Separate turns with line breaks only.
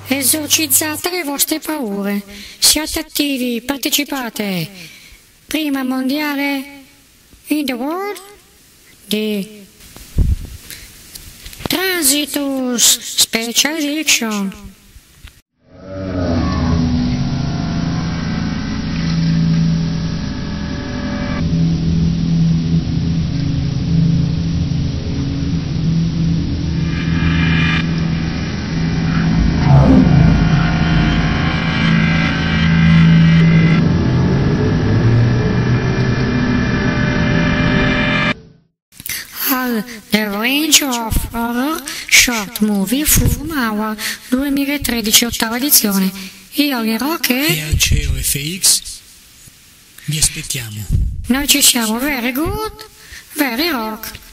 esorcizzate le vostre paure, siate attivi, partecipate. Prima mondiale in the world di Transitus Special Edition. The Range of Horror Short Movie Forum Hour 2013, ottava edizione. Io dirò che
e al CEO FX vi aspettiamo.
noi ci siamo very good, very rock.